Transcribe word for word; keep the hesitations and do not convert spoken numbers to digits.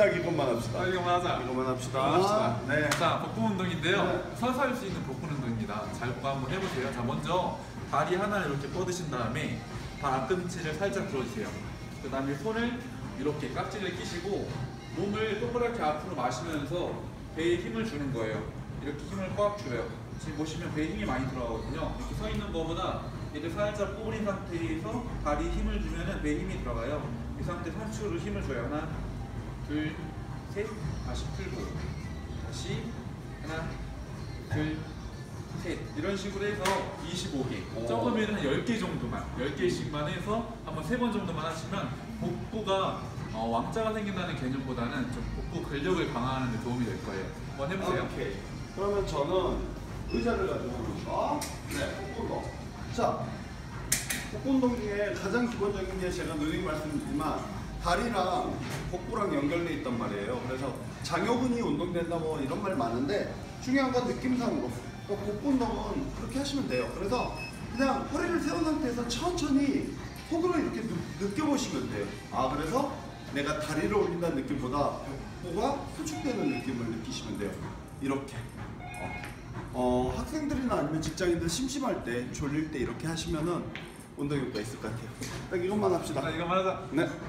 딱 이것만 합시다. 아, 이거만 하자. 이것만 합시다. 이거만 합시다. 네. 자, 복부 운동인데요. 네. 서서 할 수 있는 복부 운동입니다. 잘 보고 한번 해보세요. 자, 먼저 다리 하나를 이렇게 뻗으신 다음에 발 앞꿈치를 살짝 들어주세요. 그 다음에 손을 이렇게 깍지를 끼시고 몸을 동그랗게 앞으로 마시면서 배에 힘을 주는 거예요. 이렇게 힘을 꽉 줘요. 지금 보시면 배에 힘이 많이 들어가거든요. 이렇게 서 있는 거보다 이렇게 살짝 구부린 상태에서 다리에 힘을 주면 배에 힘이 들어가요. 이 상태 상추로 힘을 줘요. 하나, 둘, 셋, 다시 풀고 다시 하나, 둘, 셋 이런 식으로 해서 이십오 개 오. 적으면 한 열 개 정도만 열 개씩만 해서 한번 세 번 정도만 하시면 복부가 어, 왕자가 생긴다는 개념보다는 좀 복부 근력을 강화하는 데 도움이 될 거예요. 한번 해보세요. 오케이. 그러면 저는 의자를 가지고 오니까 네, 복부 운동. 자, 복부 운동 중에 가장 기본적인 게 제가 늘 말씀드리지만 다리랑 복부랑 연결돼 있단 말이에요. 그래서 장요근이 운동된다 뭐 이런 말 많은데 중요한 건 느낌상으로 그러니까 복부 운동은 그렇게 하시면 돼요. 그래서 그냥 허리를 세운 상태에서 천천히 속으로 이렇게 느, 느껴보시면 돼요. 아, 그래서 내가 다리를 올린다는 느낌보다 복부가 수축되는 느낌을 느끼시면 돼요. 이렇게 어, 어, 학생들이나 아니면 직장인들 심심할 때 졸릴 때 이렇게 하시면은 운동 효과 있을 것 같아요. 딱 이것만 합시다. 자, 이거만 하자. 네.